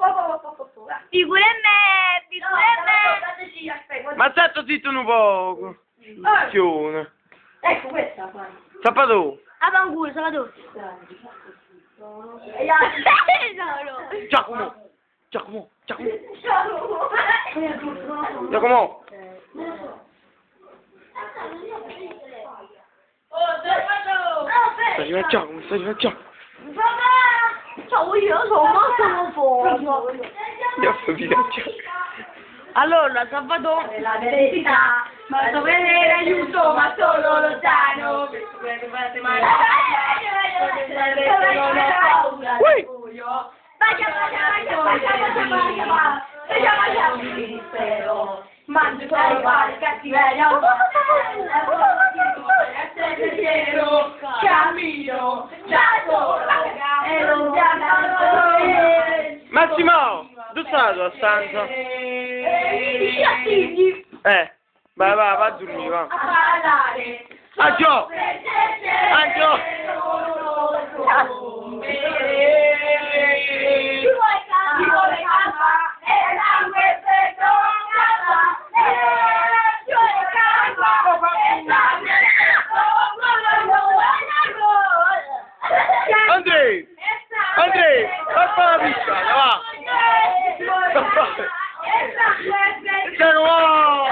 Figure me, figure me. Ma stai zitto un poco. Chione. Ecco questa qua. Sapato. Avangulo, Salvatore. Giacomo. Giacomo. Giacomo. Giacomo. Stai a Giacomo, stai a Giacomo. Ciao, io sono morto un po'. Io sto via Giacomo. Allora, Salvatore. La verità, ma so vedere aiuto, ma solo lontano. Mangio con il pane, cattiveria, cammino, già sola, e non Massimo, dove sta la tua stanza? Vai, va a dormire, va. a parlare. Angio! Angio! Chi vuole calma e sangue se non calma chi vuole calma e sangue Andrei! Andrei! Va a la pista, va! Giacomo!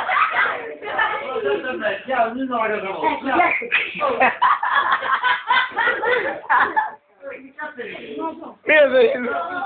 Mira,